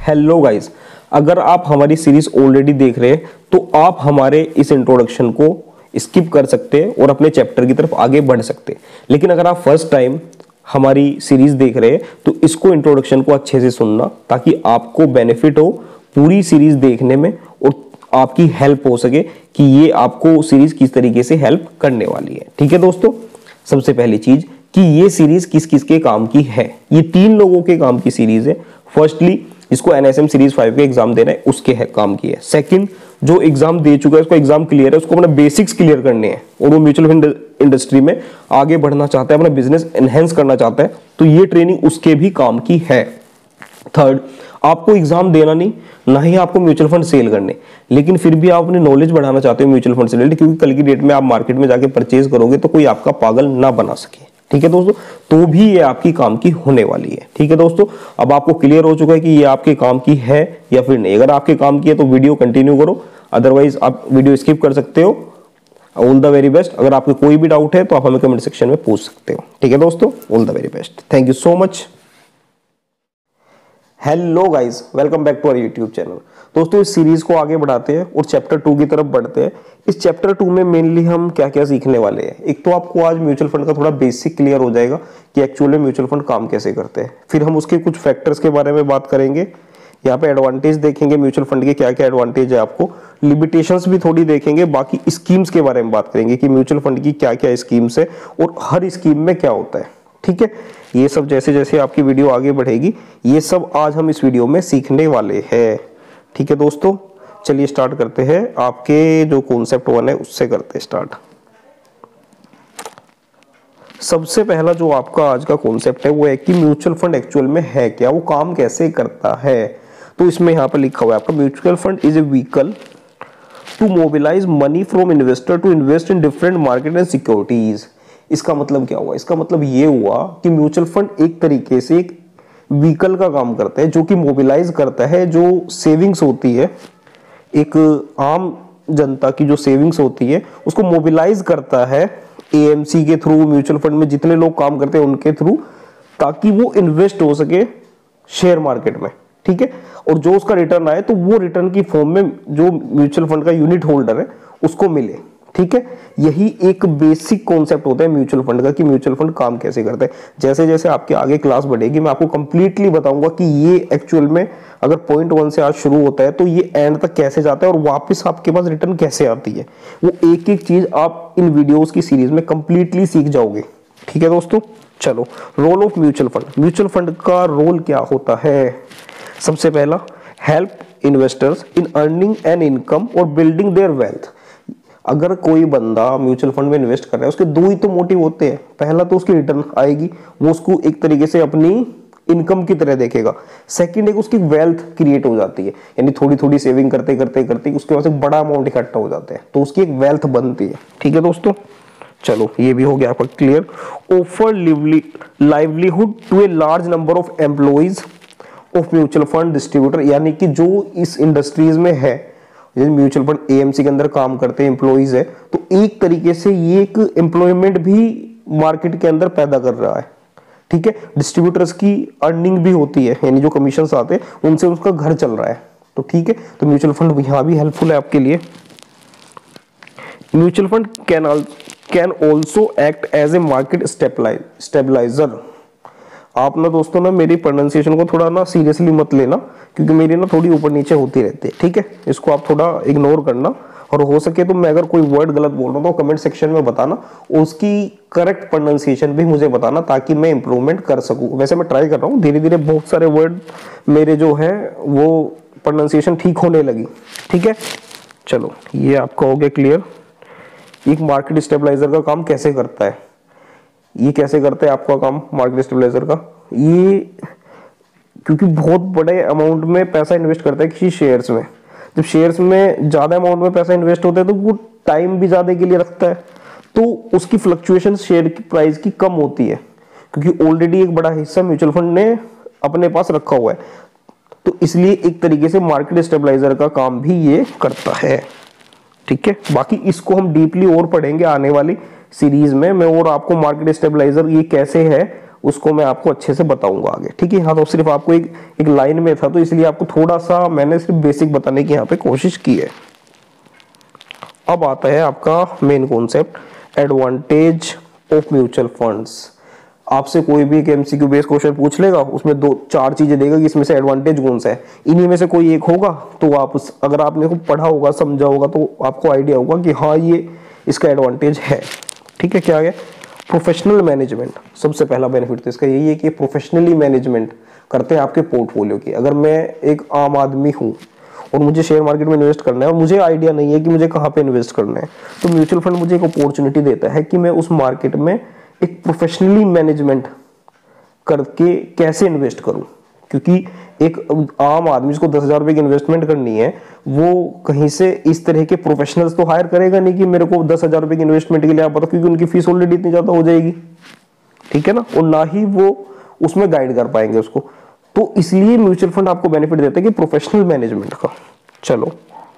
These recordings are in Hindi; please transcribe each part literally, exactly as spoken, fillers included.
हेलो गाइस, अगर आप हमारी सीरीज ऑलरेडी देख रहे हैं तो आप हमारे इस इंट्रोडक्शन को स्किप कर सकते हैं और अपने चैप्टर की तरफ आगे बढ़ सकते हैं। लेकिन अगर आप फर्स्ट टाइम हमारी सीरीज देख रहे हैं तो इसको इंट्रोडक्शन को अच्छे से सुनना ताकि आपको बेनिफिट हो पूरी सीरीज देखने में और आपकी हेल्प हो सके कि ये आपको सीरीज किस तरीके से हेल्प करने वाली है। ठीक है दोस्तों, सबसे पहली चीज कि ये सीरीज किस किस के काम की है। ये तीन लोगों के काम की सीरीज है। फर्स्टली जिसको एनएसएम सीरीज फाइव का एग्जाम देना है उसके है काम की है। सेकंड, जो एग्जाम दे चुका है उसको एग्जाम क्लियर है, उसको अपने बेसिक्स क्लियर करने हैं और वो म्यूचुअल फंड इंडस्ट्री में आगे बढ़ना चाहता है, अपना बिजनेस एनहेंस करना चाहता है, तो ये ट्रेनिंग उसके भी काम की है। थर्ड, आपको एग्जाम देना नहीं, ना ही आपको म्यूचुअल फंड सेल करने, लेकिन फिर भी आप अपनी नॉलेज बढ़ाना चाहते हो म्यूचुअल फंड से रिलेटेड, क्योंकि कल की डेट में आप मार्केट में जाके परचेज करोगे तो कोई आपका पागल ना बना सके। ठीक है दोस्तों, तो भी ये आपकी काम की होने वाली है। ठीक है दोस्तों, अब आपको क्लियर हो चुका है कि ये आपके काम की है या फिर नहीं। अगर आपके काम की है तो वीडियो कंटिन्यू करो, अदरवाइज आप वीडियो स्किप कर सकते हो। All the very best. अगर आपको कोई भी डाउट है तो आप हमें कमेंट सेक्शन में पूछ सकते हो। ठीक है दोस्तों, all the very best. Thank you so much. Hello guys, welcome back to our YouTube channel. दोस्तों, इस सीरीज को आगे बढ़ाते हैं और चैप्टर टू की तरफ बढ़ते हैं। इस चैप्टर टू में मेनली हम क्या क्या सीखने वाले हैं। एक तो आपको आज म्यूचुअल फंड का थोड़ा बेसिक क्लियर हो जाएगा कि एक्चुअली म्यूचुअल फंड काम कैसे करते हैं। फिर हम उसके कुछ फैक्टर्स के बारे में बात करेंगे। यहाँ पे एडवांटेज देखेंगे म्यूचुअल फंड के, क्या क्या एडवांटेज है आपको, लिमिटेशंस भी थोड़ी देखेंगे, बाकी स्कीम्स के बारे में बात करेंगे कि म्यूचुअल फंड की क्या क्या स्कीम्स है और हर स्कीम में क्या होता है। ठीक है, ये सब जैसे जैसे आपकी वीडियो आगे बढ़ेगी ये सब आज हम इस वीडियो में सीखने वाले हैं। ठीक है दोस्तों, चलिए स्टार्ट करते हैं। आपके जो कॉन्सेप्ट वन है उससे करते हैं स्टार्ट। सबसे पहला जो आपका आज का कॉन्सेप्ट है वो है कि म्यूचुअल फंड एक्चुअल में है क्या, वो काम कैसे करता है। तो इसमें यहाँ पर लिखा हुआ है आपका, mutual fund is a vehicle to mobilise money from investor to invest in different market and securities. इसका मतलब क्या हुआ? इसका मतलब ये हुआ कि म्यूचुअल फंड एक तरीके से एक व्हीकल का काम करता है जो कि मोबिलाइज करता है जो सेविंग्स होती है, एक आम जनता की जो सेविंग्स होती है उसको मोबिलाइज करता है एएमसी के थ्रू, म्यूचुअल फंड में जितने लोग काम करते हैं उनके थ्रू, ताकि वो इन्वेस्ट हो सके शेयर मार्केट में। ठीक है, और जो उसका रिटर्न आए तो वो रिटर्न की फॉर्म में जो म्यूचुअल फंड का यूनिट होल्डर है उसको मिले। ठीक है, यही एक बेसिक कॉन्सेप्ट होता है म्यूचुअल फंड का कि म्यूचुअल फंड काम कैसे करता है। जैसे जैसे आपके आगे क्लास बढ़ेगी मैं आपको कंप्लीटली बताऊंगा कि ये एक्चुअल में अगर पॉइंट वन से आज शुरू होता है तो ये एंड तक कैसे जाता है और वापस आपके पास रिटर्न कैसे आती है, वो एक एक चीज आप इन वीडियोस की सीरीज में कंप्लीटली सीख जाओगे। ठीक है दोस्तों, चलो role of mutual fund. Mutual fund का रोल क्या होता है? सबसे पहला, help investors in earning an income और बिल्डिंग देयर वेल्थ। अगर कोई बंदा म्यूचुअल फंड में इन्वेस्ट कर रहा है उसके दो ही तो मोटिव होते हैं। पहला तो उसकी रिटर्न आएगी, वो उसको एक तरीके से अपनी इनकम की तरह देखेगा। सेकंड, एक उसकी वेल्थ क्रिएट हो जाती है, यानी थोड़ी थोड़ी सेविंग करते करते करते उसके पास एक बड़ा अमाउंट इकट्ठा हो जाता है तो उसकी एक वेल्थ बनती है। ठीक है दोस्तों, चलो ये भी हो गया आपका clear. Offer livelihood to a large number of employees of mutual fund distributor, यानी कि जो इस इंडस्ट्रीज में है, म्यूचुअल फंड एएमसी के अंदर काम करते हैं एम्प्लॉइज है, तो एक तरीके से ये एक एम्प्लॉयमेंट भी मार्केट के अंदर पैदा कर रहा है। ठीक है, डिस्ट्रीब्यूटर्स की अर्निंग भी होती है, यानी जो कमीशंस आते हैं उनसे उसका घर चल रहा है। तो ठीक है, तो म्यूचुअल फंड यहाँ भी हेल्पफुल है आपके लिए। Mutual fund can can also act as a market stabiliser. आप ना दोस्तों ना मेरी प्रोनाउंसिएशन को थोड़ा ना सीरियसली मत लेना, क्योंकि मेरी ना थोड़ी ऊपर नीचे होती रहती है। ठीक है, इसको आप थोड़ा इग्नोर करना, और हो सके तो मैं अगर कोई वर्ड गलत बोल रहा हूँ तो कमेंट सेक्शन में बताना, उसकी करेक्ट प्रोनाउंसिएशन भी मुझे बताना ताकि मैं इंप्रूवमेंट कर सकूँ। वैसे मैं ट्राई कर रहा हूँ, धीरे धीरे बहुत सारे वर्ड मेरे जो है वो प्रोनाउंसिएशन ठीक होने लगी। ठीक है, चलो ये आपका हो गया क्लियर। एक मार्केट स्टेबलाइजर का काम कैसे करता है, ये कैसे करते हैं आपका काम मार्केट स्टेबलाइजर का? ये क्योंकि बहुत बड़े अमाउंट में पैसा इन्वेस्ट करता है किसी शेयर्स में, जब शेयर्स में ज्यादा अमाउंट में पैसा इन्वेस्ट होता है तो वो टाइम भी ज्यादा के लिए रखता है, तो उसकी फ्लक्चुएशन शेयर की प्राइस की कम होती है, क्योंकि ऑलरेडी एक बड़ा हिस्सा म्यूचुअल फंड ने अपने पास रखा हुआ है। तो इसलिए एक तरीके से मार्केट स्टेबलाइजर का काम भी ये करता है। ठीक है, बाकी इसको हम डीपली और पढ़ेंगे आने वाली सीरीज में मैं, और आपको मार्केट स्टेबलाइजर ये कैसे है उसको मैं आपको अच्छे से बताऊंगा आगे, ठीक है। यहाँ तो सिर्फ आपको एक एक लाइन में था, तो इसलिए आपको थोड़ा सा मैंने सिर्फ बेसिक बताने की यहाँ पे कोशिश की है। अब आता है आपका main concept, advantage of mutual funds. आपसे कोई भी एक एमसीक्यू बेस्ड क्वेश्चन पूछ लेगा, उसमें दो चार चीजें देगा कि इसमें से एडवांटेज कौन सा है, इन्हीं में से कोई एक होगा। तो आप उस, अगर आपने को पढ़ा होगा, समझा होगा, तो आपको आइडिया होगा कि हाँ ये इसका एडवांटेज है, ठीक है। क्या है? Professional management. सबसे पहला बेनिफिट तो इसका यही है कि प्रोफेशनली मैनेजमेंट करते हैं आपके पोर्टफोलियो की। अगर मैं एक आम आदमी हूँ और मुझे शेयर मार्केट में इन्वेस्ट करना है और मुझे आइडिया नहीं है कि मुझे कहाँ पे इन्वेस्ट करना है, तो म्यूचुअल फंड मुझे एक अपॉर्चुनिटी देता है कि मैं उस मार्केट में एक प्रोफेशनली मैनेजमेंट करके कैसे इन्वेस्ट करूं। क्योंकि एक आम आदमी जिसको दस हजार रुपए की इन्वेस्टमेंट करनी है, वो कहीं से इस तरह के प्रोफेशनल्स तो हायर करेगा नहीं कि मेरे को दस हजार रुपए की इन्वेस्टमेंट के लिए आप बताओ, क्योंकि उनकी फीस ऑलरेडी इतनी ज्यादा हो जाएगी, ठीक है ना। और ना ही वो उसमें गाइड कर पाएंगे उसको। तो इसलिए म्यूचुअल फंड आपको बेनिफिट देता है कि प्रोफेशनल मैनेजमेंट का। चलो,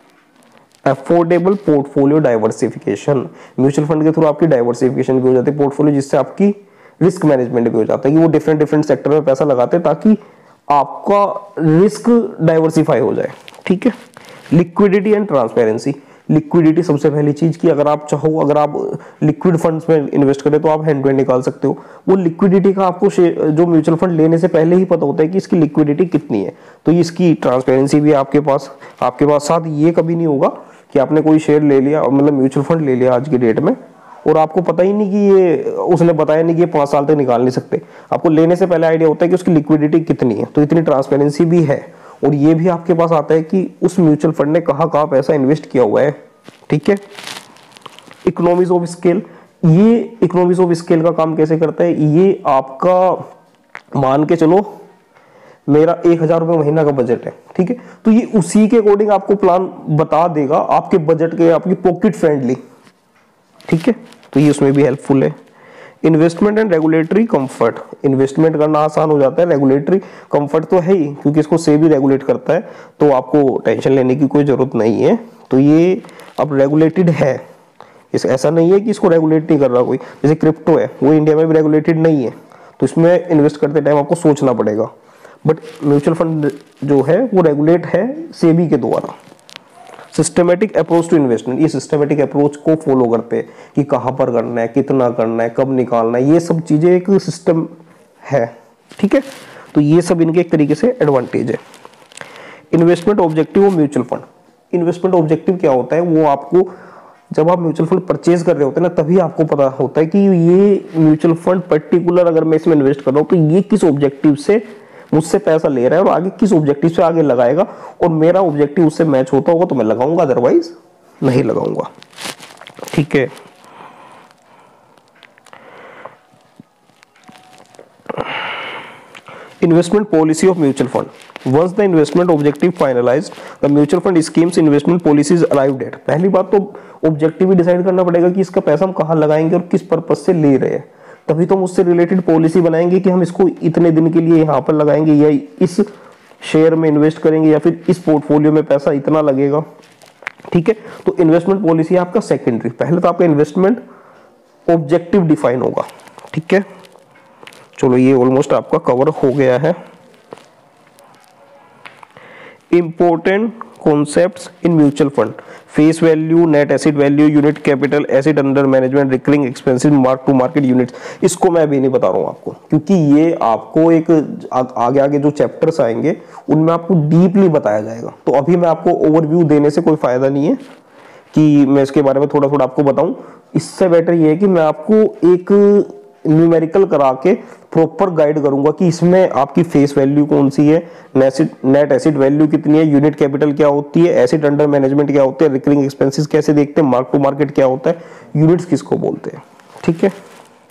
affordable portfolio diversification. Mutual fund के थ्रू आपकी डाइवर्सिफिकेशन भी हो जाती है पोर्टफोलियो, जिससे आपकी रिस्क मैनेजमेंट भी हो जाता है कि वो डिफरेंट डिफरेंट सेक्टर में पैसा लगाते हैं ताकि आपका रिस्क डाइवर्सिफाई हो जाए, ठीक है। Liquidity and transparency. लिक्विडिटी सबसे पहली चीज की, अगर आप चाहो, अगर आप लिक्विड फंड्स में इन्वेस्ट करें तो आप हैंड टू हैंड निकाल सकते हो। वो लिक्विडिटी का आपको जो म्यूचुअल फंड लेने से पहले ही पता होता है कि इसकी लिक्विडिटी कितनी है, तो इसकी ट्रांसपेरेंसी भी आपके पास आपके पास साथ ये कभी नहीं होगा कि आपने कोई शेयर ले लिया, मतलब म्यूचुअल फंड ले लिया आज की डेट में, और आपको पता ही नहीं कि ये, उसने बताया नहीं कि ये पांच साल तक निकाल नहीं सकते। आपको लेने से पहले आइडिया होता है कि उसकी लिक्विडिटी कितनी है, तो इतनी ट्रांसपेरेंसी भी है। और ये भी आपके पास आता है कि उस म्यूचुअल फंड ने कहाँ कहाँ पैसा इन्वेस्ट किया हुआ है, ठीक है। Economies of scale. ये इकोनॉमीज ऑफ स्केल का काम कैसे करता है? ये आपका, मान के चलो मेरा एक हजार रुपए महीना का बजट है, ठीक है, तो ये उसी के अकॉर्डिंग आपको प्लान बता देगा, आपके बजट के, आपकी पॉकेट फ्रेंडली, ठीक है। तो ये उसमें भी हेल्पफुल है। Investment and regulatory comfort. Investment करना आसान हो जाता है, रेगुलेटरी कंफर्ट तो है ही, क्योंकि इसको सेबी रेगुलेट करता है, तो आपको टेंशन लेने की कोई जरूरत नहीं है। तो ये अब रेगुलेटेड है, इस ऐसा नहीं है कि इसको रेगुलेट नहीं कर रहा कोई। जैसे क्रिप्टो है, वो इंडिया में भी रेगुलेटेड नहीं है, तो इसमें इन्वेस्ट करते टाइम आपको सोचना पड़ेगा। बट म्यूचुअल फंड जो है वो रेगुलेट है सेबी के द्वारा। Systematic approach to investment. ये सिस्टमेटिक अप्रोच को फॉलो करते हैं कि कहाँ पर करना है, कितना करना है, कब निकालना है, ये सब चीजें एक सिस्टम है, ठीक है। तो ये सब इनके एक तरीके से एडवांटेज है। Investment objective of mutual fund. Investment objective क्या होता है? वो आपको, जब आप म्यूचुअल फंड परचेज कर रहे होते हैं ना, तभी आपको पता होता है कि ये म्यूचुअल फंड पर्टिकुलर, अगर मैं इसमें इन्वेस्ट कर रहा हूँ तो ये किस ऑब्जेक्टिव से मुझसे पैसा ले रहा है और आगे किस ऑब्जेक्टिव से आगे लगाएगा, और मेरा ऑब्जेक्टिव उससे मैच होता होगा तो मैं लगाऊंगा, अदरवाइज नहीं लगाऊंगा, ठीक है। Investment policy of mutual fund. Once the investment objective finalised, the mutual fund schemes investment policies arrived at. पहली बात तो ऑब्जेक्टिव ही डिसाइड करना पड़ेगा कि इसका पैसा हम कहाँ लगाएंगे और किस पर्पज से ले रहे हैं, तभी तो हम उससे रिलेटेड पॉलिसी बनाएंगे कि हम इसको इतने दिन के लिए यहाँ पर लगाएंगे, या इस शेयर में इन्वेस्ट करेंगे, या फिर इस पोर्टफोलियो में पैसा इतना लगेगा, ठीक है। तो इन्वेस्टमेंट पॉलिसी आपका सेकेंडरी। पहले तो आपका इन्वेस्टमेंट ऑब्जेक्टिव डिफाइन होगा, ठीक है। चलो, ये ऑलमोस्ट आपका कवर हो गया है। Important concepts in mutual fund. Face value, net asset value, unit capital, asset under management, recurring expenses, mark to market units. इसको मैं अभी नहीं बता रहा हूँ आपको, क्योंकि ये आपको एक आ, आगे आगे जो चैप्टर्स आएंगे उनमें आपको डीपली बताया जाएगा। तो अभी मैं आपको ओवरव्यू देने से कोई फायदा नहीं है कि मैं इसके बारे में थोड़ा थोड़ा आपको बताऊं। इससे बेटर ये है कि मैं आपको एक न्यूमेरिकल करा के प्रॉपर गाइड करूंगा कि इसमें आपकी फेस वैल्यू कौन सी है, नेट एसेट वैल्यू कितनी है, यूनिट कैपिटल क्या होती है, एसेट अंडर मैनेजमेंट क्या होते हैं, रिकरिंग एक्सपेंसेस कैसे देखते हैं, मार्क टू मार्केट क्या होता है, यूनिट्स किसको बोलते हैं, ठीक है।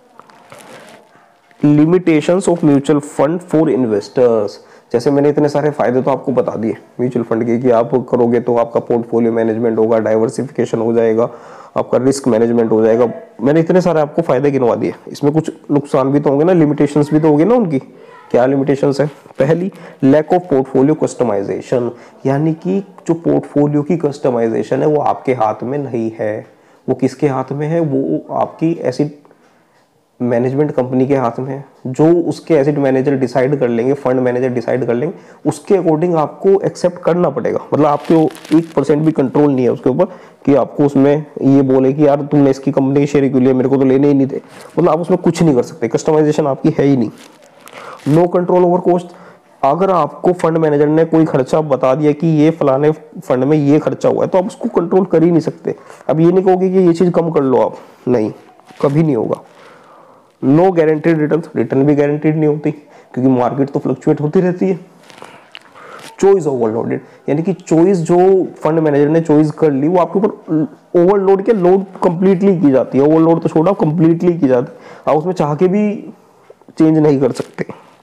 Limitations of mutual fund for investors. जैसे मैंने इतने सारे फायदे तो आपको बता दिए म्यूचुअल फंड के कि आप करोगे तो आपका पोर्टफोलियो मैनेजमेंट होगा, डाइवर्सिफिकेशन हो जाएगा, आपका रिस्क मैनेजमेंट हो जाएगा। मैंने इतने सारे आपको फायदे गिनवा दिए, इसमें कुछ नुकसान भी तो होंगे ना, लिमिटेशंस भी तो होंगे ना उनकी। क्या लिमिटेशंस है? पहली, लैक ऑफ पोर्टफोलियो कस्टमाइजेशन, यानी कि जो पोर्टफोलियो की कस्टमाइजेशन है वो आपके हाथ में नहीं है। वो किसके हाथ में है? वो आपकी एसेट मैनेजमेंट कंपनी के हाथ में है, जो उसके एसेट मैनेजर डिसाइड कर लेंगे, फंड मैनेजर डिसाइड कर लेंगे, उसके अकॉर्डिंग आपको एक्सेप्ट करना पड़ेगा। मतलब आपके एक परसेंट भी कंट्रोल नहीं है उसके ऊपर कि आपको उसमें ये बोले कि यार तुमने इसकी कंपनी के शेयर क्यों लिए, मेरे को तो लेने ही नहीं थे। मतलब आप उसमें कुछ नहीं कर सकते, कस्टमाइजेशन आपकी है ही नहीं। No control over cost. अगर आपको फंड मैनेजर ने कोई खर्चा बता दिया कि ये फलाने फंड में ये खर्चा हुआ है, तो आप उसको कंट्रोल कर ही नहीं सकते। अब ये नहीं कहोगे कि ये चीज़ कम कर लो आप, नहीं, कभी नहीं होगा। नो गारंटीड रिटर्न, रिटर्न भी गारंटीड नहीं होती क्योंकि मार्केट तो फ्लक्चुएट होती रहती है। चॉइस ओवरलोडेड, यानी कि चॉइस जो फंड मैनेजर ने चॉइस कर ली वो आपके ऊपर ओवरलोड के लोड कंप्लीटली की जाती है। ओवरलोड तो छोड़ा, कंप्लीटली की जाती है। आप उसमें चाह के भी चेंज नहीं कर सकते।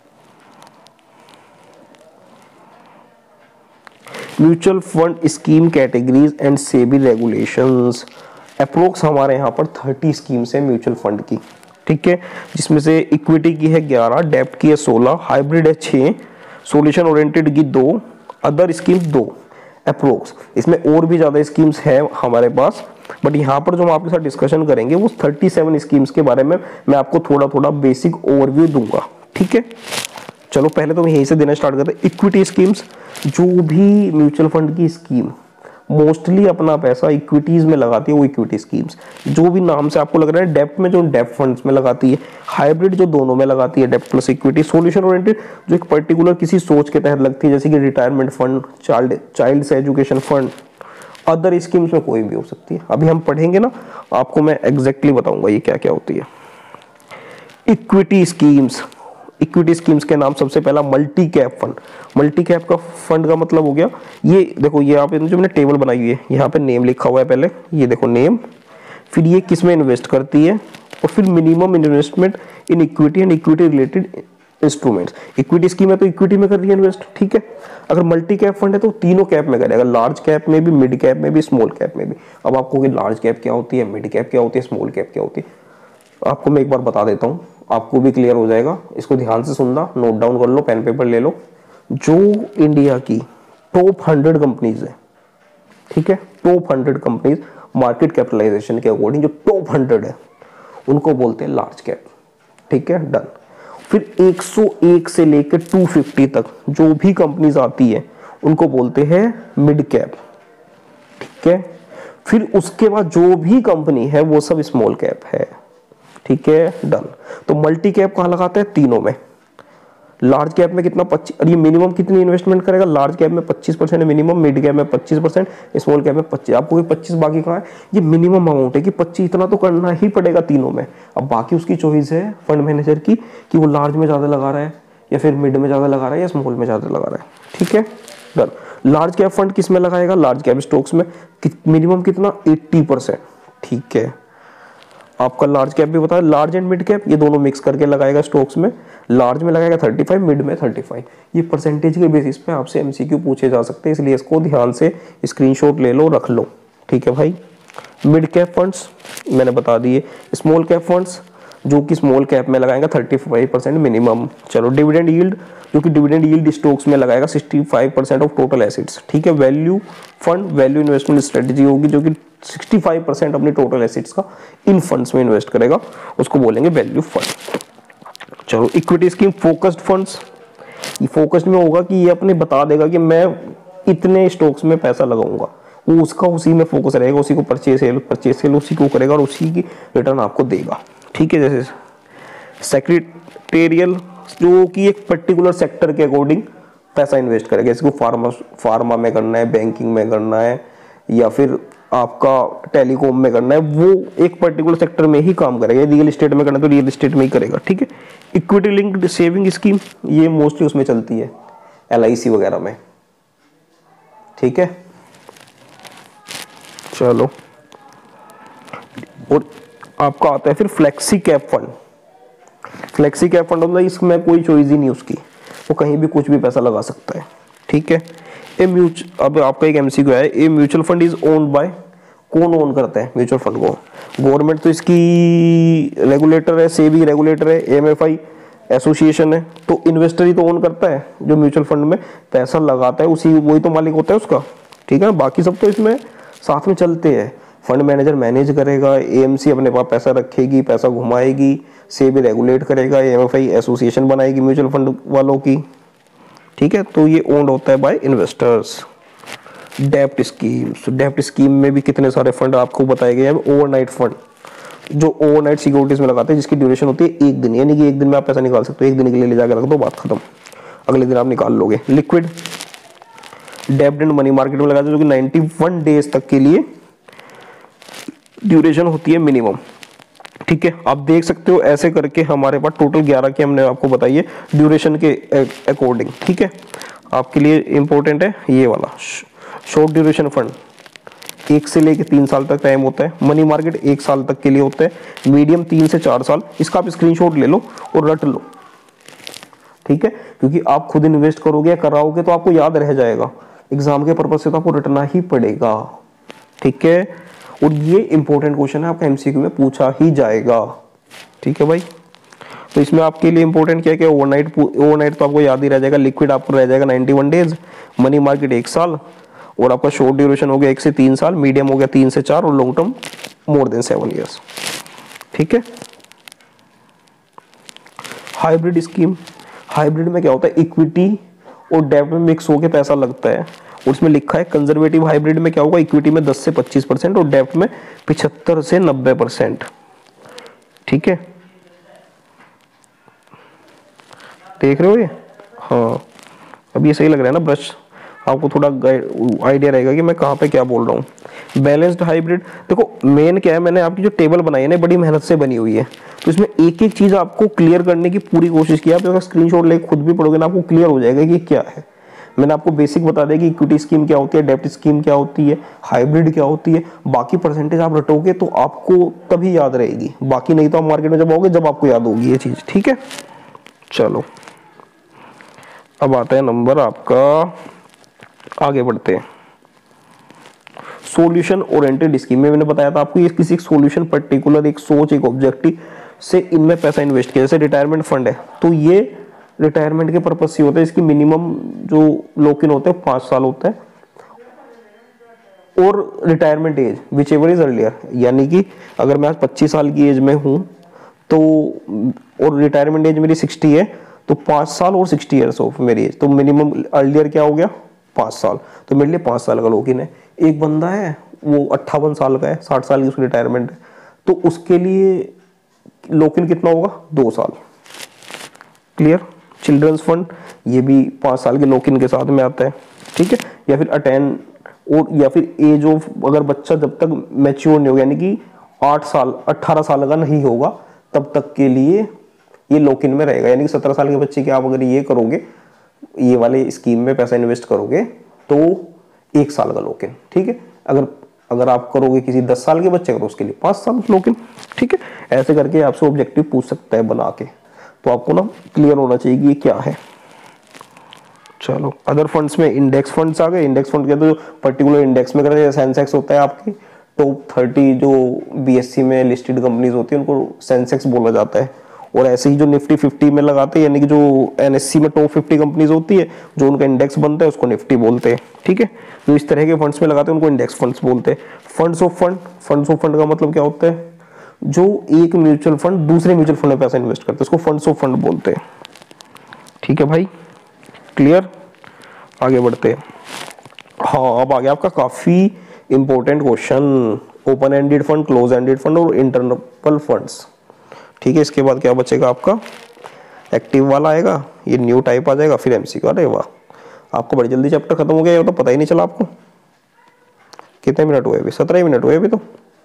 Mutual fund scheme categories and SEBI regulations. Approx हमारे यहाँ पर थर्टी स्कीम्स है म्यूचुअल फंड की, ठीक है, जिसमें से इक्विटी की है ग्यारह, डेब्ट की है सोलह, हाइब्रिड है छः, सॉल्यूशन ओरिएंटेड की दो, अदर स्कीम दो अप्रोक्स। इसमें और भी ज़्यादा स्कीम्स है हमारे पास, बट यहाँ पर जो हम आपके साथ डिस्कशन करेंगे वो थर्टी सेवन स्कीम्स के बारे में मैं आपको थोड़ा थोड़ा बेसिक ओवरव्यू दूंगा, ठीक है। चलो पहले तो मैं यहीं से देना स्टार्ट करते हैं। इक्विटी स्कीम्स, जो भी म्यूचुअल फंड की स्कीम मोस्टली अपना पैसा इक्विटीज में लगाती है वो इक्विटी स्कीम्स, जो भी नाम से आपको लग रहा है, डेब्ट में जो डेब्ट फंड्स में लगाती है, हाइब्रिड जो दोनों में लगाती है, डेब्ट प्लस इक्विटी, सॉल्यूशन ओरिएंटेड जो एक पर्टिकुलर किसी सोच के तहत लगती है, जैसे कि retirement fund, child child education fund, other schemes में कोई भी हो सकती है। अभी हम पढ़ेंगे ना, आपको मैं एग्जैक्टली बताऊंगा ये क्या क्या होती है। इक्विटी स्कीम्स, इक्विटी स्कीम्स के नाम सबसे पहला multi cap fund. Multi cap का फंड का मतलब हो गया, ये देखो ये यहाँ पे जो मैंने टेबल बनाई हुई है, यहाँ पे नेम लिखा हुआ है पहले, ये देखो नेम, फिर ये किस में इन्वेस्ट करती है, और फिर minimum investment in equity and equity related instruments. Equity scheme है तो इक्विटी में कर रही है इन्वेस्ट, ठीक है। अगर मल्टी कैप फंड है तो तीनों कैप में करेगा, लार्ज कैप में भी, मिड कैप में भी, स्मॉल कैप में भी। अब आपको लार्ज कैप क्या होती है, मिड कैप क्या होती है, स्मॉल कैप क्या होती है, आपको मैं एक बार बता देता हूँ, आपको भी क्लियर हो जाएगा। इसको ध्यान से सुनना, नोट डाउन कर लो, पेन पेपर ले लो। जो इंडिया की टॉप हंड्रेड कंपनीज है, ठीक है, top hundred companies market capitalisation के अकॉर्डिंग जो टॉप हंड्रेड है उनको बोलते हैं लार्ज कैप, ठीक है, डन। फिर एक सौ एक से लेकर दो सौ पचास तक जो भी कंपनीज आती है उनको बोलते हैं मिड कैप, ठीक है। फिर उसके बाद जो भी कंपनी है वो सब स्मॉल कैप है, ठीक है, डन। तो मल्टी कैप कहाँ लगाते हैं, तीनों में। लार्ज कैप में कितना, पच्चीस, और ये मिनिमम कितनी इन्वेस्टमेंट करेगा, लार्ज कैप में पच्चीस परसेंट मिनिमम, मिड कैप में पच्चीस परसेंट, स्मॉल कैप में पच्चीस। आपको पच्चीस बाकी कहाँ है, ये मिनिमम अमाउंट है कि पच्चीस इतना तो करना ही पड़ेगा तीनों में। अब बाकी उसकी चॉइस है फंड मैनेजर की कि वो लार्ज में ज्यादा लगा रहा है या फिर मिड में ज्यादा लगा रहा है या स्मॉल में ज्यादा लगा रहा है, ठीक है, डन। लार्ज कैप फंड किस में लगाएगा, लार्ज कैप स्टॉक्स में, मिनिमम कितना, अस्सी परसेंट, ठीक है। आपका लार्ज कैप भी बताया, लार्ज एंड मिड कैप ये दोनों मिक्स करके लगाएगा स्टॉक्स में। लार्ज में लगाएगा पैंतीस, मिड में पैंतीस। ये परसेंटेज के बेसिस पे आपसे एमसीक्यू पूछे जा सकते हैं, इसलिए इसको ध्यान से स्क्रीनशॉट ले लो, रख लो, ठीक है भाई। मिड कैप फंड्स मैंने बता दिए। स्मॉल कैप फंड्स जो कि स्मॉल कैप में लगाएगा पैंतीस परसेंट मिनिमम। चलो डिविडेंड यील्ड, जो कि डिविडेंड यील्ड स्टॉक्स में लगाएगा पैंसठ परसेंट ऑफ टोटल एसेट्स, ठीक है। Value fund, value investment strategy होगी जो कि पैंसठ परसेंट अपने टोटल एसेट्स का इन फंड्स में इन्वेस्ट करेगा, उसको बोलेंगे वैल्यू फंड। चलो इक्विटी स्कीम, फोकस्ड फंड्स, ये फोकस्ड में होगा कि ये अपने बता देगा कि मैं इतने स्टॉक्स में पैसा लगाऊंगा, वो उसका उसी में फोकस रहेगा, उसी को परचेज सेल परचेज सेल उसी को करेगा और उसी की रिटर्न आपको देगा, ठीक है। जैसे सेक्रेटेरियल जो कि एक पर्टिकुलर सेक्टर के अकॉर्डिंग पैसा इन्वेस्ट करेगा, इसको फार्मा फार्मा में करना है, बैंकिंग में करना है, या फिर आपका टेलीकॉम में करना है, वो एक पर्टिकुलर सेक्टर में ही काम करेगा। रियल एस्टेट में करना है तो रियल एस्टेट में ही करेगा, ठीक है। इक्विटी लिंक्ड सेविंग स्कीम, ये मोस्टली उसमें चलती है, एल आई सी वगैरह में, ठीक है। चलो और आपका आता है फिर flexi cap fund. Flexi cap fund मतलब इसमें कोई चॉइस ही नहीं उसकी, वो कहीं भी कुछ भी पैसा लगा सकता है, ठीक है। ए म्यूचुअल, अब आपका एक एमसीक्यू है, a mutual fund is owned by, कौन ओन करता है म्यूचुअल फंड को, गवर्नमेंट तो इसकी रेगुलेटर है, सेबी रेगुलेटर है, एमएफआई एसोसिएशन है, तो इन्वेस्टर ही तो ओन करता है, जो म्यूचुअल फंड में पैसा लगाता है उसी, वही तो मालिक होता है उसका, ठीक है। बाकी सब तो इसमें साथ में चलते हैं। फंड मैनेजर मैनेज करेगा, एएमसी अपने पास पैसा रखेगी, पैसा घुमाएगी, सेबी रेगुलेट करेगा, एमएफआई एसोसिएशन बनाएगी म्यूचुअल फंड वालों की, ठीक है। तो ये ओन्ड होता है बाय इन्वेस्टर्स। डेप्ट स्कीम्स, डेप्ट स्कीम में भी कितने सारे फंड आपको बताए गए हैं। ओवरनाइट फंड, जो ओवरनाइट सिक्योरिटीज में लगाते हैं, जिसकी ड्यूरेशन होती है एक दिन, यानी कि एक दिन में आप पैसा निकाल सकते हो, एक दिन के लिए ले जाकर रख दो, बात खत्म, अगले दिन आप निकाल लोगे। लिक्विड डेब्ट एंड मनी मार्केट में लगाते हैं, जो कि इक्यानवे डेज तक के लिए ड्यूरेशन होती है मिनिमम, ठीक है। आप देख सकते हो ऐसे करके हमारे पास टोटल ग्यारह की हमने आपको बताई है ड्यूरेशन के अकॉर्डिंग, ठीक है। आपके लिए इंपॉर्टेंट है ये वाला शॉर्ट ड्यूरेशन फंड, एक से लेके तीन साल तक टाइम होता है। मनी मार्केट एक साल तक के लिए होता है। मीडियम तीन से चार साल। इसका आप स्क्रीनशॉट ले लो और रट लो, ठीक है, क्योंकि आप खुद इन्वेस्ट करोगे या कराओगे तो आपको याद रह जाएगा, एग्जाम के पर्पज से तो आपको रटना ही पड़ेगा, ठीक है। और ये इंपॉर्टेंट क्वेश्चन है, आपका एमसीक्यू में पूछा ही जाएगा, ठीक है भाई। तो इसमें आपके लिए इंपॉर्टेंट क्या क्या, ओवरनाइट, ओवरनाइट तो आपको याद ही रह जाएगा। लिक्विड आपको रह जाएगा इक्यानवे डेज, मनी मार्केट एक साल, और आपका शॉर्ट ड्यूरेशन हो गया एक से तीन साल, मीडियम हो गया तीन से चार, और long term more than seven years, ठीक है। हाइब्रिड स्कीम, हाइब्रिड में क्या होता है, इक्विटी और डेब्ट में मिक्स होकर पैसा लगता है, और उसमें लिखा है कंजर्वेटिव हाइब्रिड में क्या होगा, इक्विटी में दस से पच्चीस परसेंट और डेब्ट में पचहत्तर से नब्बे परसेंट, ठीक है। देख रहे हो ये, हाँ अब ये सही लग रहा है ना ब्रश, आपको थोड़ा आइडिया रहेगा कि मैं कहाँ पे क्या बोल रहा हूँ। बैलेंस्ड हाइब्रिड, देखो मेन क्या है, मैंने आपकी जो टेबल बनाई है ना बड़ी मेहनत से बनी हुई है, तो इसमें एक एक चीज आपको क्लियर करने की पूरी कोशिश की। आप अगर स्क्रीनशॉट लेके खुद भी पढ़ोगे ना, आपको क्लियर हो जाएगा कि क्या है। मैंने आपको बेसिक बता दिया कि इक्विटी स्कीम क्या होती है, डेब्ट स्कीम क्या होती है, हाइब्रिड क्या होती है। बाकी परसेंटेज आप रटोगे तो आपको तभी याद रहेगी, बाकी नहीं तो आप मार्केट में जब आओगे जब आपको याद होगी ये चीज, ठीक है। चलो अब आता है नंबर आपका, आगे बढ़ते हैं। सॉल्यूशन ओरिएंटेड स्कीम में मैंने बताया था आपको, ये किसी सॉल्यूशन पर्टिकुलर, एक सोच, एक ऑब्जेक्टिव से इनमें पैसा इन्वेस्ट किया। जैसे रिटायरमेंट फंड है, तो ये रिटायरमेंट के पर्पज से होता है। इसकी मिनिमम जो लॉक इन होता है पांच साल होता है, और retirement age whichever is earlier, यानी कि अगर मैं आज पच्चीस साल की एज में हूं तो, और रिटायरमेंट एज मेरी साठ है, तो पांच साल और साठ इयर्स ऑफ मेरी एज, तो मिनिमम अर्लियर क्या हो गया, पांच साल, तो मेरे लिए पांच साल का लॉक इन है। एक बंदा है वो अट्ठावन साल का है, साठ साल की उसकी रिटायरमेंट है, तो उसके लिए लॉक इन कितना होगा, दो साल, क्लियर। चिल्ड्रंस फंड, ये भी पांच साल के लॉक इन के साथ में आता है, ठीक है। या फिर अटेन, और या फिर एज ऑफ, अगर बच्चा जब तक मैच्योर नहीं होगा, यानी कि आठ साल अट्ठारह साल का नहीं होगा, तब तक के लिए ये लॉक इन में रहेगा। यानी कि सत्रह साल के बच्चे के आप अगर ये करोगे, ये वाले स्कीम में पैसा इन्वेस्ट करोगे, तो एक साल का लॉक इन, ठीक है। अगर अगर आप करोगे किसी दस साल के बच्चे को, उसके लिए पांच साल लॉक इन, ठीक है। ऐसे करके आपसे ऑब्जेक्टिव पूछ सकता है बना के, तो आपको ना क्लियर होना चाहिए कि ये क्या है। चलो अदर फंड्स में इंडेक्स फंड्स आ गए। इंडेक्स फंड के तो पर्टिकुलर इंडेक्स में करते हैं, सेंसेक्स होता है आपकी टॉप थर्टी जो बीएससी में लिस्टेड कंपनीज होती है, उनको सेंसेक्स बोला जाता है। और ऐसे ही जो निफ्टी फिफ्टी में लगाते हैं, यानी कि जो एनएससी में टॉप फिफ्टी कंपनीज होती है, जो उनका इंडेक्स बनता है उसको निफ्टी बोलते हैं, ठीक है। जो इस तरह के फंड्स में लगाते हैं उनको इंडेक्स फंड्स बोलते हैं। Funds of fund, funds of fund का मतलब क्या होता है, जो एक म्यूचुअल फंड दूसरे म्यूचुअल फंड में पैसा इन्वेस्ट करते हैं, उसको फंड्स ऑफ फंड बोलते हैं, ठीक है भाई, क्लियर। आगे बढ़ते हैं। हाँ अब आ गया आपका काफी important question, open ended fund, close ended fund और इंटरनल फंड्स, ठीक है। इसके बाद क्या बचेगा आपका, एक्टिव वाला आएगा, ये न्यू टाइप आ जाएगा, फिर एमसीक्यू। अरे वाह, आपको बड़ी जल्दी चैप्टर खत्म हो गया, ये तो पता ही नहीं चला आपको। कितने मिनट हुए अभी, सत्रह मिनट हुए अभी तो।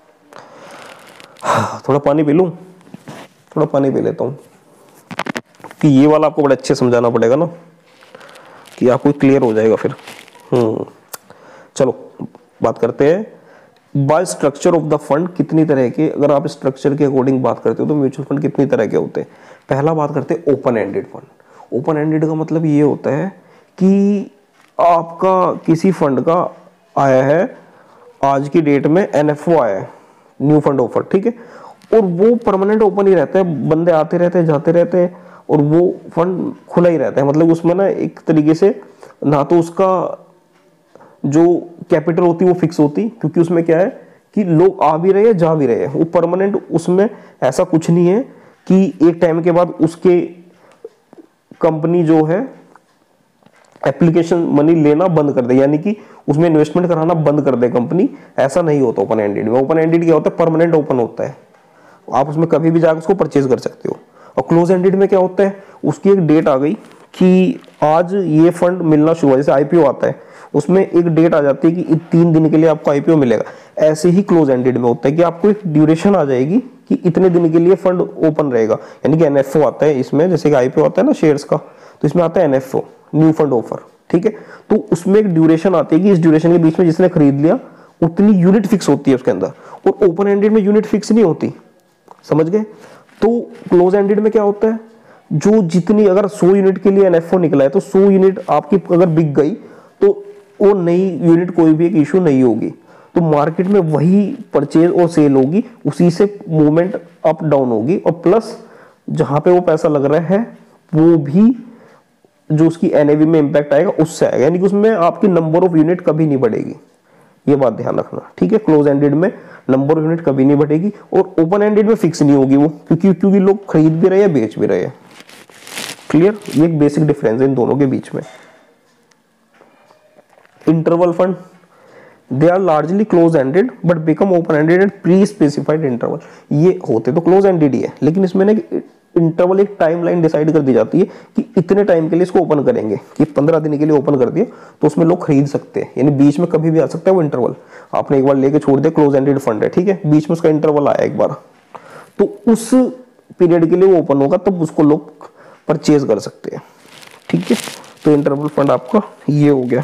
थोड़ा पानी पी लूं, थोड़ा पानी पी लेता हूँ, कि ये वाला आपको बड़े अच्छे समझाना पड़ेगा ना, कि आपको क्लियर हो जाएगा फिर। हम्म चलो बात करते हैं। By structure of the fund, कितनी तरह के, अगर आप स्ट्रक्चर के अकॉर्डिंग बात करते हो तो म्यूचुअल फंड कितनी तरह के होते हैं। पहला बात करते हैं open ended fund. Open ended का मतलब ये होता है कि आपका किसी फंड का आया है, आज की डेट में एनएफओ आया है, न्यू फंड ऑफर, ठीक है, और वो परमानेंट ओपन ही रहता है, बंदे आते रहते हैं जाते रहते हैं, और वो फंड खुला ही रहता है। मतलब उसमें ना एक तरीके से ना तो उसका जो कैपिटल होती है वो फिक्स होती, क्योंकि उसमें क्या है कि लोग आ भी रहे हैं जा भी रहे हैं, वो परमानेंट, उसमें ऐसा कुछ नहीं है कि एक टाइम के बाद उसके कंपनी जो है एप्लीकेशन मनी लेना बंद कर दे, यानी कि उसमें इन्वेस्टमेंट कराना बंद कर दे कंपनी, ऐसा नहीं होता ओपन एंडेड में। ओपन एंडेड क्या होता है, परमानेंट ओपन होता है, आप उसमें कभी भी जाकर उसको परचेज कर सकते हो। और क्लोज एंडेड में क्या होता है, उसकी एक डेट आ गई कि आज ये फंड मिलना शुरू हुआ, जैसे आईपीओ आता है उसमें एक डेट आ जाती है कि तीन दिन के लिए आपको आईपीओ मिलेगा। ऐसे ही क्लोज एंडेड में होता है कि आपको एक ड्यूरेशन आ जाएगी कि इतने दिन के लिए फंड ओपन रहेगा, यानी कि एनएफओ आता है इसमें, जैसे कि आईपीओ आता है ना शेयर्स का, तो इसमें आता है एनएफओ, न्यू फंड ऑफर, ठीक है। तो उसमें एक ड्यूरेशन आती है कि इस ड्यूरेशन के बीच में जिसने खरीद लिया उतनी यूनिट फिक्स होती है उसके अंदर, और ओपन एंडेड में यूनिट फिक्स नहीं होती, समझ गए। तो क्लोज एंडेड में क्या होता है, जो जितनी, अगर सौ यूनिट के लिए एनएफओ निकला है तो सौ यूनिट आपकी अगर बिक गई तो वो नई यूनिट कोई भी एक इशू नहीं होगी, तो मार्केट में वही परचेज और सेल होगी, उसी से मूवमेंट अप डाउन होगी, और प्लस जहां पे वो पैसा लग रहा है वो भी जो उसकी एनएवी में इंपैक्ट आएगा उससे आएगा, यानी कि उसमें आपकी नंबर ऑफ यूनिट कभी नहीं बढ़ेगी, ये बात ध्यान रखना, ठीक है। क्लोज एंडेड में नंबर ऑफ यूनिट कभी नहीं बढ़ेगी, और ओपन एंडेड में फिक्स नहीं होगी वो, क्योंकि क्योंकि लोग खरीद भी रहे हैं बेच भी रहे हैं। क्लियर, ये एक बेसिक डिफरेंस है इन दोनों के बीच में। Interval fund, they are largely close ended but become open ended at pre specified interval. ये होते तो क्लोज एंडेड ही है, लेकिन इसमें ना इंटरवल एक टाइमलाइन डिसाइड कर दी जाती है कि इतने टाइम के लिए इसको ओपन करेंगे, कि पंद्रह दिन के लिए ओपन कर दिया तो उसमें लोग खरीद सकते हैं, यानी बीच में कभी भी आ सकता है वो इंटरवल। आपने एक बार लेके छोड़ दिया, क्लोज एंडेड फंड है, ठीक है, बीच में उसका इंटरवल आया एक बार, तो उस पीरियड के लिए वो ओपन होगा, तब उसको लोग परचेज कर सकते हैं, ठीक है। तो इंटरवल फंड आपका ये हो गया।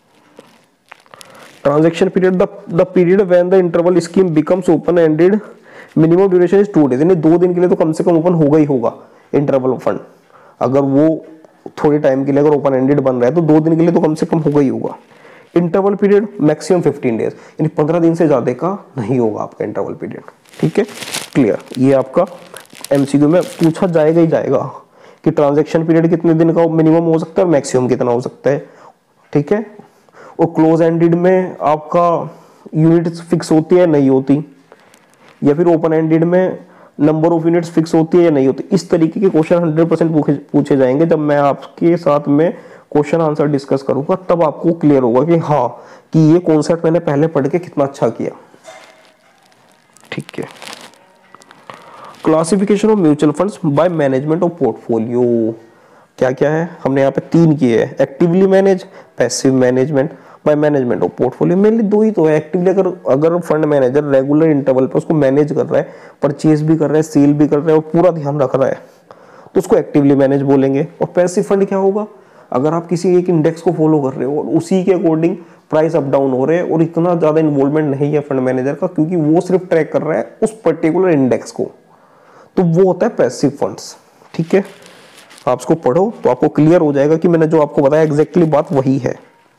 Transaction period, the the period when the interval scheme becomes open ended, minimum duration is two days, यानी दो दिन के लिए तो कम से कम ओपन होगा ही होगा इंटरवल फंड। अगर वो थोड़े टाइम के लिए अगर ओपन एंडेड बन रहा है तो दो दिन के लिए तो कम से कम होगा ही होगा। Interval period maximum fifteen days, यानी पंद्रह दिन से ज्यादा का नहीं होगा आपका इंटरवल पीरियड, ठीक है, क्लियर। ये आपका एमसीक्यू में पूछा जाएगा ही जाएगा कि ट्रांजैक्शन पीरियड कितने दिन का मिनिमम हो सकता है और मैक्सिमम कितना हो सकता है, ठीक है। और क्लोज एंडेड में आपका यूनिट्स फिक्स होती है नहीं होती, या फिर ओपन एंडेड में नंबर ऑफ यूनिट्स फिक्स होती है या नहीं होती। इस तरीके के क्वेश्चन हंड्रेड परसेंट पूछे जाएंगे। जब मैं आपके साथ में क्वेश्चन आंसर डिस्कस करूंगा तब आपको क्लियर होगा कि हाँ, कि ये कॉन्सेप्ट मैंने पहले पढ़ के कितना अच्छा किया, ठीक है। Classification of mutual funds by management of portfolio, क्या क्या है, हमने यहाँ पे तीन किए हैं, actively manage, passive management, by management of portfolio. Mainly दो ही तो है। एक्टिवली अगर अगर फंड मैनेजर रेगुलर इंटरवल पे उसको मैनेज कर रहा है, परचेज भी कर रहा है, सेल भी कर रहा है और पूरा ध्यान रख रहा है, तो उसको एक्टिवली मैनेज बोलेंगे। और पैसिव फंड क्या होगा, अगर आप किसी एक इंडेक्स को फॉलो कर रहे हो और उसी के अकॉर्डिंग प्राइस अप डाउन हो रहे हैं और इतना ज्यादा इन्वॉल्वमेंट नहीं है फंड मैनेजर का, क्योंकि वो सिर्फ ट्रैक कर रहा है उस पर्टिकुलर इंडेक्स को, तो वो होता है पैसिव फंड्स, ठीक है। आप इसको पढ़ो तो आपको क्लियर हो जाएगा कि मैंने जो आपको बताया एग्जैक्टली बात वही है।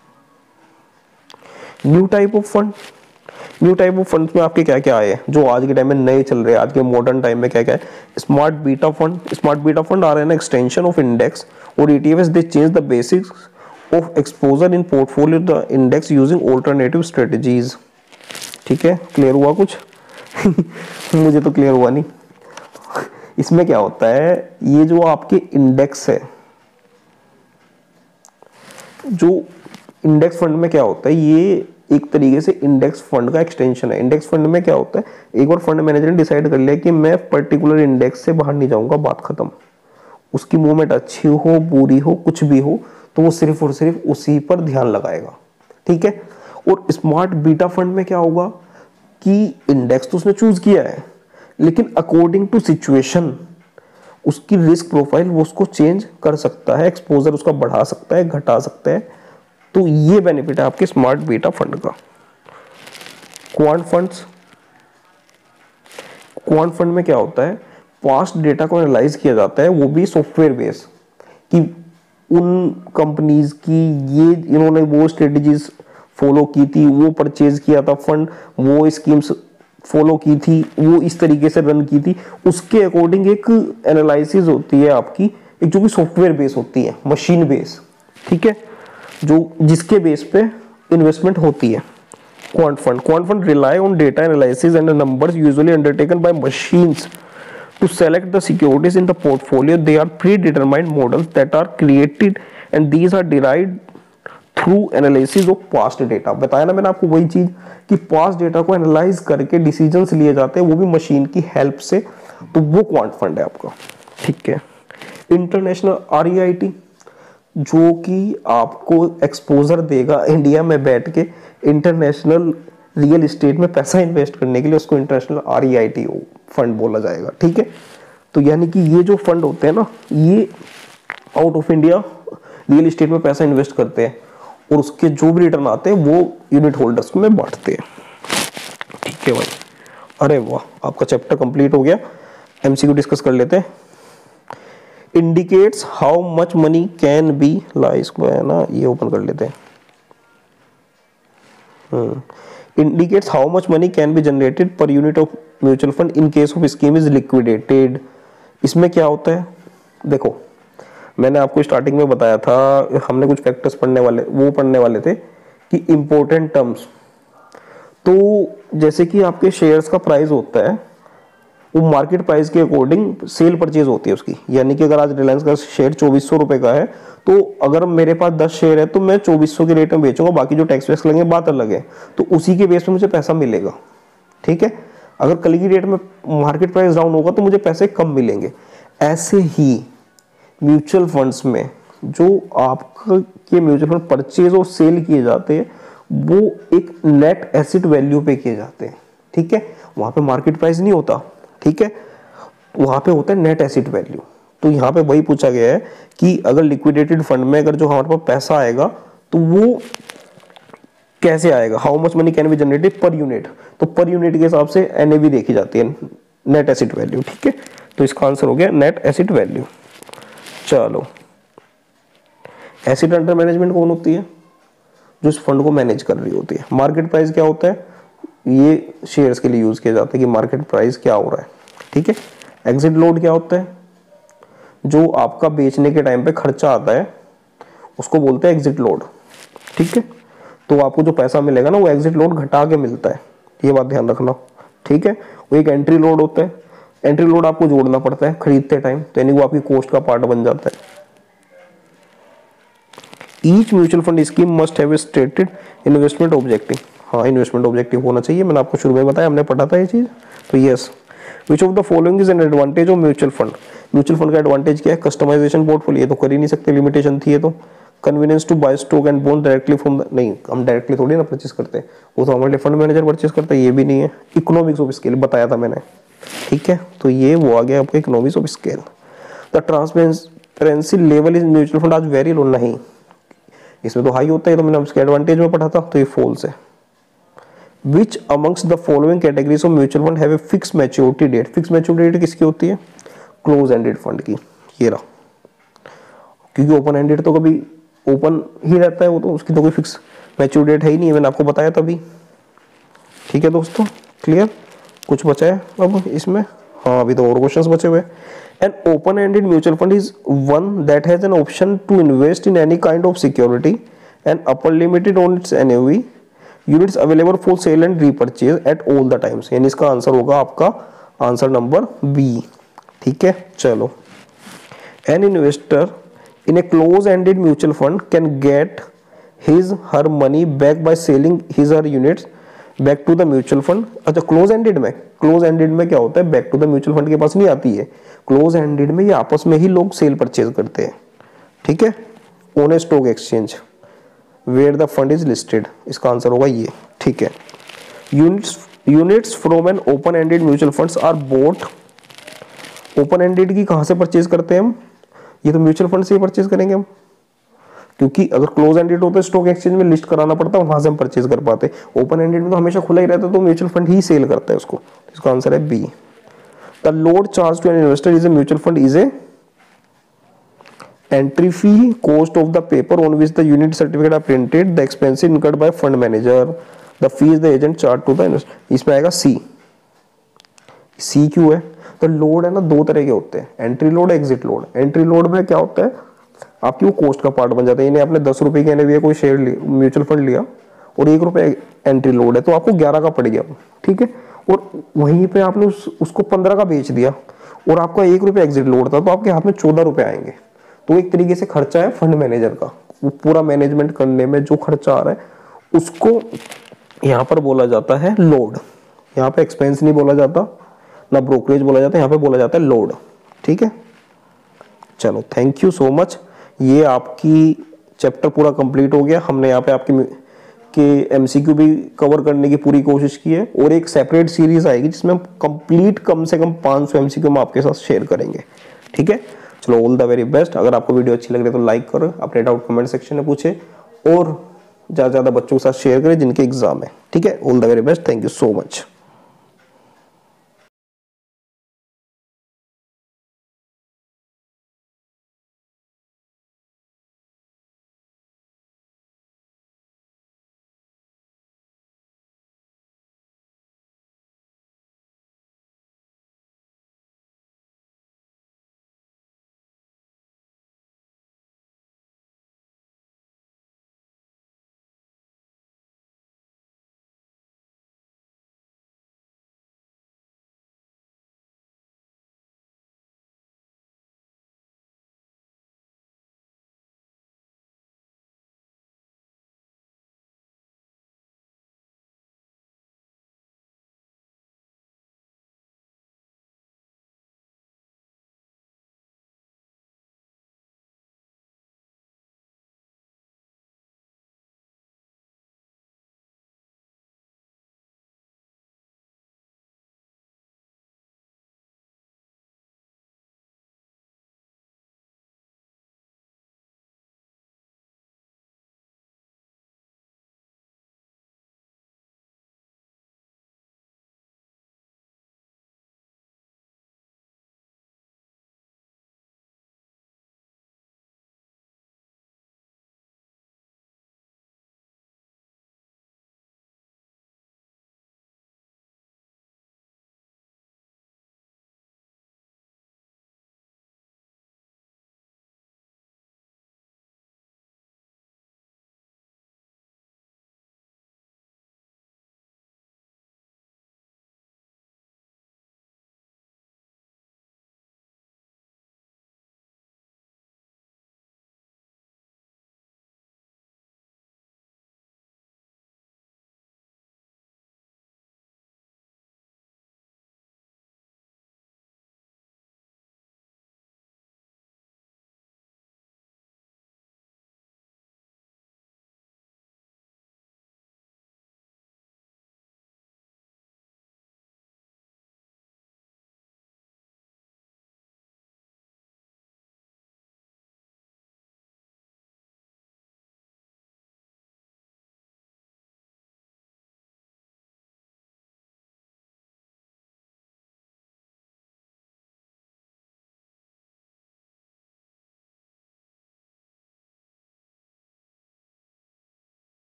New type of fund, new type of fund में आपके क्या क्या आए हैं जो आज के टाइम में नए चल रहे हैं, आज के मॉडर्न टाइम में क्या क्या है। Smart beta fund, smart beta fund आ रहे हैं एक्सटेंशन ऑफ इंडेक्स और ETFs, they change the basics of exposure in portfolio the index using alternative strategies, ठीक है। क्लियर हुआ कुछ? मुझे तो क्लियर हुआ नहीं। इसमें क्या होता है, ये जो आपके इंडेक्स है, जो इंडेक्स फंड में क्या होता है, ये एक तरीके से इंडेक्स फंड का एक्सटेंशन है। इंडेक्स फंड में क्या होता है, एक बार फंड मैनेजर ने डिसाइड कर लिया कि मैं पर्टिकुलर इंडेक्स से बाहर नहीं जाऊंगा, बात खत्म। उसकी मूवमेंट अच्छी हो बुरी हो कुछ भी हो, तो वो सिर्फ और सिर्फ उसी पर ध्यान लगाएगा, ठीक है। और स्मार्ट बीटा फंड में क्या होगा कि इंडेक्स तो उसने चूज किया है, लेकिन अकॉर्डिंग टू सिचुएशन उसकी रिस्क प्रोफाइल वो उसको चेंज कर सकता है, एक्सपोजर उसका बढ़ा सकता है, घटा सकता है। तो ये बेनिफिट है आपके स्मार्ट बीटा फंड का। क्वांट फंड्स, क्वांट फंड में क्या होता है, पास्ट डेटा को एनालाइज किया जाता है, वो भी सॉफ्टवेयर बेस, कि उन कंपनीज की ये इन्होंने वो स्ट्रेटजीज फॉलो की थी, वो परचेज किया था फंड, वो स्कीम्स फॉलो की थी, वो इस तरीके से रन की थी, उसके अकॉर्डिंग एक एनालिसिस होती है आपकी, एक जो कि सॉफ्टवेयर बेस होती है, मशीन बेस, ठीक है, जो जिसके बेस पे इन्वेस्टमेंट होती है। Quant fund. Quant fund rely on data analysis and the numbers usually undertaken by machines to select the securities in the portfolio. They are predetermined models that are created and these are derived through analysis of past data. बताया ना मैंने आपको वही चीज कि past data को एनालाइज करके डिसीजंस लिए जाते हैं, वो भी मशीन की हेल्प से, तो वो क्वांट फंड है आपका, ठीक है। International R E I T जो कि आपको एक्सपोजर देगा इंडिया में बैठ के इंटरनेशनल रियल एस्टेट में पैसा इन्वेस्ट करने के लिए, उसको international R E I T fund बोला जाएगा, ठीक है। तो यानी कि ये जो फंड होते हैं ना, ये out of India real estate में पैसा इन्वेस्ट करते हैं और उसके जो भी रिटर्न आते हैं वो यूनिट होल्डर्स में बांटते हैं, ठीक है भाई। अरे वाह, आपका चैप्टर कंप्लीट हो गया। एमसीक्यू डिस्कस कर लेते हैं। Indicates how much money can be lie, इसको है ना ये ओपन कर लेते हैं। Indicates how much money can be generated per unit of mutual fund in case of scheme is liquidated. इसमें क्या होता है, देखो मैंने आपको स्टार्टिंग में बताया था, हमने कुछ फैक्टर्स पढ़ने वाले वो पढ़ने वाले थे कि इंपॉर्टेंट टर्म्स। तो जैसे कि आपके शेयर्स का प्राइस होता है वो मार्केट प्राइस के अकॉर्डिंग सेल परचेज होती है उसकी, यानी कि अगर आज रिलायंस का शेयर चौबीस सौ रुपए का है तो अगर मेरे पास दस शेयर है तो मैं चौबीस सौ के रेट में बेचूंगा, बाकी जो टैक्स वैक्स लगेंगे बात अलग है, तो उसी के बेस पे मुझे पैसा मिलेगा, ठीक है। अगर कल की डेट में मार्केट प्राइस डाउन होगा तो मुझे पैसे कम मिलेंगे। ऐसे ही म्यूचुअल फंड्स में जो आपके म्यूचुअल फंड परचेज और सेल किए जाते हैं वो एक नेट एसेट वैल्यू पे किए जाते हैं, ठीक है। वहां पे मार्केट प्राइस नहीं होता, ठीक है, वहां पे होता है नेट एसेट वैल्यू। तो यहाँ पे वही पूछा गया है कि अगर लिक्विडेटेड फंड में अगर जो हमारे पास पैसा आएगा तो वो कैसे आएगा, how much money can be generated per unit, तो पर यूनिट के हिसाब से एन ए वी देखी जाती है, नेट एसेट वैल्यू, ठीक है। तो इसका आंसर हो गया नेट एसेट वैल्यू। चलो, एसेट अंडर मैनेजमेंट कौन होती है, जो इस फंड को मैनेज कर रही होती है। मार्केट प्राइस क्या होता है, ये शेयर्स के लिए यूज किया जाता है कि मार्केट प्राइस क्या हो रहा है, ठीक है। एग्जिट लोड क्या होता है, जो आपका बेचने के टाइम पे खर्चा आता है उसको बोलते हैं एग्जिट लोड, ठीक है। तो आपको जो पैसा मिलेगा ना वो एग्जिट लोड घटा के मिलता है, ये बात ध्यान रखना, ठीक है। वो एक एंट्री लोड होता है, एंट्री लोड आपको जोड़ना पड़ता है खरीदते टाइम, तो यानी वो आपकी कॉस्ट का पार्ट बन जाता है। Each mutual fund scheme must have stated investment objective, हाँ इन्वेस्टमेंट ऑब्जेक्टिव होना चाहिए, मैंने आपको शुरू में बताया, हमने पढ़ा था ये चीज। तो yes, which of the following is an advantage of mutual fund, mutual fund का एडवांटेज क्या है, कस्टमाइजेशन पोर्टफोलियो, तो कर ही नहीं सकते, लिमिटेशन थी ये तो। Convenience to buy stock and bond directly from, नहीं हम डायरेक्टली थोड़ी ना परचेस करते हैं, वो तो हमारे लिए फंड मैनेजर परचेस करता है, ये भी नहीं है। इकोनॉमिक्स ऑफ स्केल बताया था मैंने, ठीक है, तो ये वो आ गया आपका economics of scale. The transparency level is mutual fund आज वेरी लो, नहीं इसमें तो हाई होता है, तो मैंने उसके एडवांटेज में पढ़ा था, तो ये फॉल्स है। Which amongst the following categories of mutual fund have a fixed maturity date? Fixed maturity date किसकी होती है, क्लोज एंडेड फंड की, ये रहा, क्योंकि ओपन एंडेड तो कभी ओपन ही रहता है वो, तो उसकी तो कोई फिक्स मैच्योर डेट है ही नहीं है, मैंने आपको बताया तभी, ठीक है दोस्तों, क्लियर। कुछ बचा है अब इसमें, हाँ अभी तो और क्वेश्चंस बचे हुए। An open ended mutual fund is one that has an option to invest in any kind of security and upper limited on its N A V, units available for sale and repurchase at all the times, यानी इसका आंसर होगा आपका आंसर नंबर बी, ठीक है। चलो, an investor in a close ended mutual fund can get his her money back by selling his her units back to the mutual fund. अच्छा, क्लोज एंडेड में, क्लोज एंडेड में क्या होता है, back to the mutual fund के पास नहीं आती है, क्लोज एंडेड में ये आपस में ही लोग सेल परचेज करते हैं, ठीक है, on a stock exchange where the fund is listed, इसका आंसर होगा ये, ठीक है। Units units from an open ended mutual funds are bought, open ended की कहां से परचेज करते हैं हम, ये तो म्यूचुअल फंड से ही परचेज करेंगे हम, क्योंकि अगर क्लोज एंडेड होता है स्टॉक एक्सचेंज में लिस्ट कराना पड़ता है, वहां से हम परचेज कर पाते। ओपन एंडेड में तो हमेशा खुला ही रहता है, तो म्यूचुअल फंड ही सेल करता है उसको, इसका आंसर है B. The load charge to an investor is a mutual fund is a entry fee, cost of the paper on which the unit certificate are printed, the expense incurred by fund manager, the fees the agent charge to the investor, इसमें आएगा सी। सी क्यों है, तो लोड है ना दो तरह के होते हैं, entry load, exit load. Entry load में क्या होता है, आपकी वो कॉस्ट का पार्ट बन जाता है, यानी आपने दस रुपए के कोई शेयर म्यूचुअल फंड लिया, और एक रुपये एंट्री लोड है, तो आपको ग्यारह का पड़ गया, ठीक है। और वहीं पे आपने उस, उसको पंद्रह का बेच दिया और आपका एक रुपये एग्जिट लोड था, तो आपके हाथ में चौदह रुपये आएंगे। तो एक तरीके से खर्चा है फंड मैनेजर का, वो पूरा मैनेजमेंट करने में जो खर्चा आ रहा है उसको यहाँ पर बोला जाता है लोड। यहाँ पे एक्सपेंस नहीं बोला जाता, ना ब्रोकरेज बोला जाता है, यहाँ पे बोला जाता है लोड, ठीक है। चलो थैंक यू सो मच, ये आपकी चैप्टर पूरा कंप्लीट हो गया। हमने यहाँ पे आपके के एमसीक्यू भी कवर करने की पूरी कोशिश की है, और एक सेपरेट सीरीज आएगी जिसमें हम कंप्लीट कम से कम पाँच सौ एमसीक्यू हम आपके साथ शेयर करेंगे, ठीक है। चलो ऑल द वेरी बेस्ट। अगर आपको वीडियो अच्छी लग रही है तो लाइक करो, अपने डाउट कमेंट सेक्शन में पूछे, और ज़्यादा से ज़्यादा बच्चों के साथ शेयर करें जिनके एग्जाम है, ठीक है। All the very best, thank you so much.